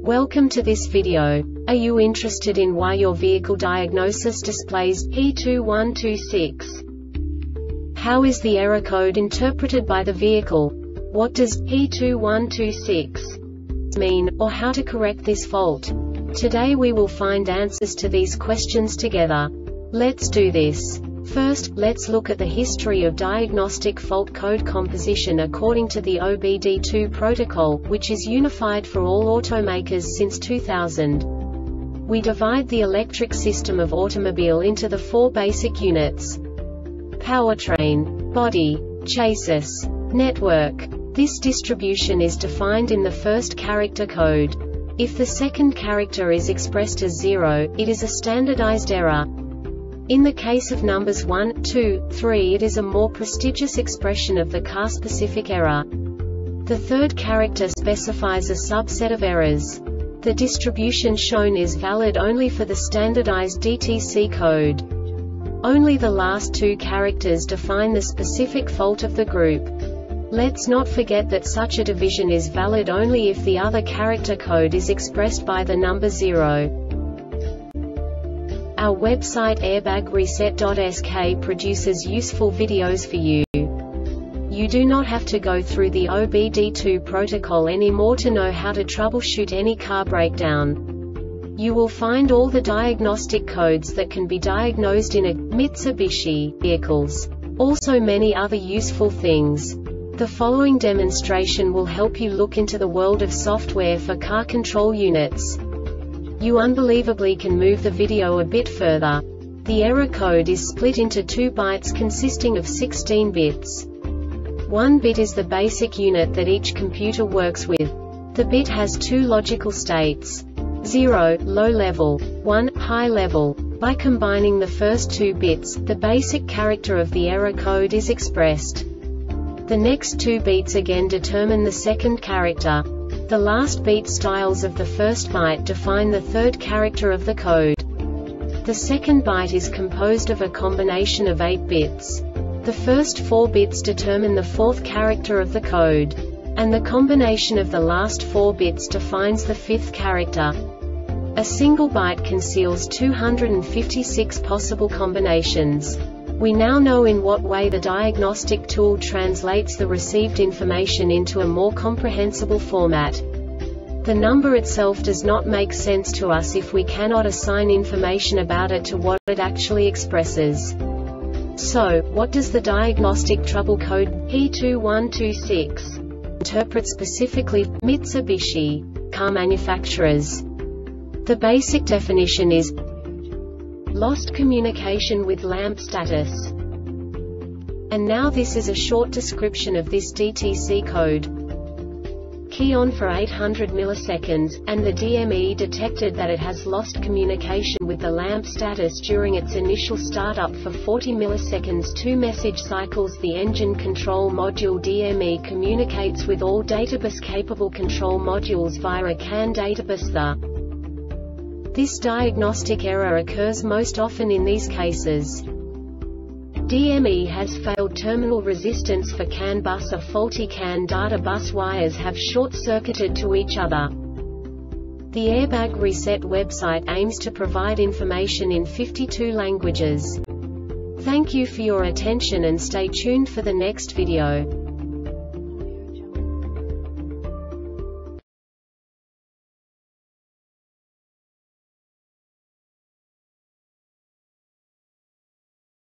Welcome to this video. Are you interested in why your vehicle diagnosis displays P2126? How is the error code interpreted by the vehicle? What does P2126 mean, or how to correct this fault? Today we will find answers to these questions together. Let's do this. First, let's look at the history of diagnostic fault code composition according to the OBD2 protocol, which is unified for all automakers since 2000. We divide the electric system of automobile into the four basic units: powertrain, body, chassis, network. This distribution is defined in the first character code. If the second character is expressed as 0, it is a standardized error. In the case of numbers 1, 2, 3, it is a more prestigious expression of the car-specific error. The third character specifies a subset of errors. The distribution shown is valid only for the standardized DTC code. Only the last two characters define the specific fault of the group. Let's not forget that such a division is valid only if the other character code is expressed by the number 0. Our website airbagreset.sk produces useful videos for you. You do not have to go through the OBD2 protocol anymore to know how to troubleshoot any car breakdown. You will find all the diagnostic codes that can be diagnosed in a Mitsubishi vehicles. Also many other useful things. The following demonstration will help you look into the world of software for car control units. You unbelievably can move the video a bit further. The error code is split into 2 bytes consisting of 16 bits. 1 bit is the basic unit that each computer works with. The bit has 2 logical states: 0, low level, 1, high level. By combining the first 2 bits, the basic character of the error code is expressed. The next 2 beats again determine the second character. The last beat styles of the first byte define the third character of the code. The second byte is composed of a combination of 8 bits. The first 4 bits determine the fourth character of the code. And the combination of the last 4 bits defines the fifth character. A single byte conceals 256 possible combinations. We now know in what way the diagnostic tool translates the received information into a more comprehensible format. The number itself does not make sense to us if we cannot assign information about it to what it actually expresses. So, what does the diagnostic trouble code P2126 interpret specifically for Mitsubishi car manufacturers? The basic definition is lost communication with lamp status. And now this is a short description of this DTC code. Key on for 800 milliseconds, and the DME detected that it has lost communication with the lamp status during its initial startup for 40 milliseconds. 2 message cycles. The engine control module DME communicates with all databus-capable control modules via a CAN databus. This diagnostic error occurs most often in these cases: DME has failed terminal resistance for CAN bus, or faulty CAN data bus wires have short-circuited to each other. The Airbag Reset website aims to provide information in 52 languages. Thank you for your attention and stay tuned for the next video.